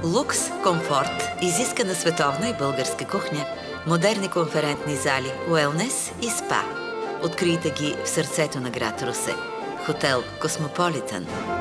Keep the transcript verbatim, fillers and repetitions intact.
Лукс, комфорт, изискана световна и българска кухня, модерни конферентни зали, уелнес и спа. Открийте ги в сърцето на град Русе. Хотел Космополитън.